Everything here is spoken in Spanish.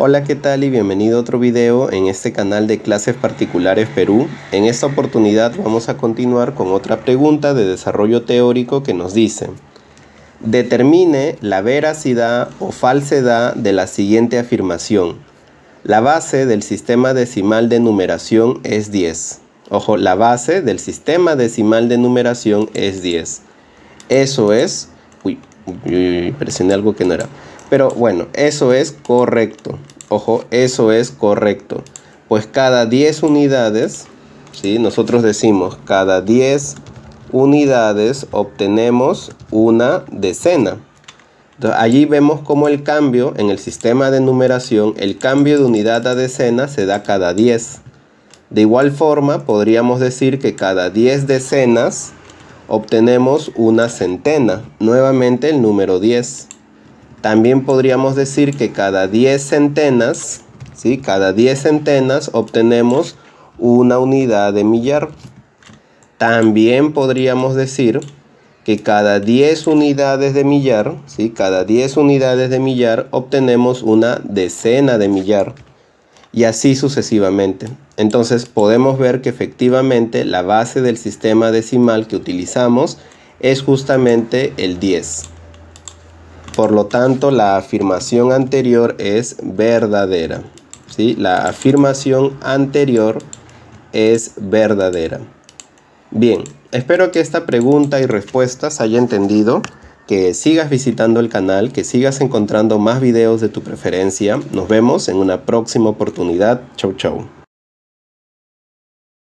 Hola, ¿qué tal? Y bienvenido a otro video en este canal de Clases Particulares Perú. En esta oportunidad vamos a continuar con otra pregunta de desarrollo teórico que nos dice: determine la veracidad o falsedad de la siguiente afirmación. La base del sistema decimal de numeración es 10. Ojo, la base del sistema decimal de numeración es 10. Eso es... presioné algo que no era. Pero bueno, eso es correcto. Ojo, eso es correcto. Pues cada 10 unidades, ¿sí? Nosotros decimos cada 10 unidades obtenemos una decena. Entonces, allí vemos cómo el cambio en el sistema de numeración, el cambio de unidad a decena se da cada 10. De igual forma, podríamos decir que cada 10 decenas obtenemos una centena. Nuevamente el número 10. También podríamos decir que cada 10 centenas, ¿sí? Cada 10 centenas obtenemos una unidad de millar. También podríamos decir que cada 10 unidades de millar, ¿sí? Cada 10 unidades de millar obtenemos una decena de millar. Y así sucesivamente. Entonces podemos ver que efectivamente la base del sistema decimal que utilizamos es justamente el 10. Por lo tanto, la afirmación anterior es verdadera, ¿sí? La afirmación anterior es verdadera. Bien, espero que esta pregunta y respuesta se haya entendido, que sigas visitando el canal, que sigas encontrando más videos de tu preferencia. Nos vemos en una próxima oportunidad. Chau, chau.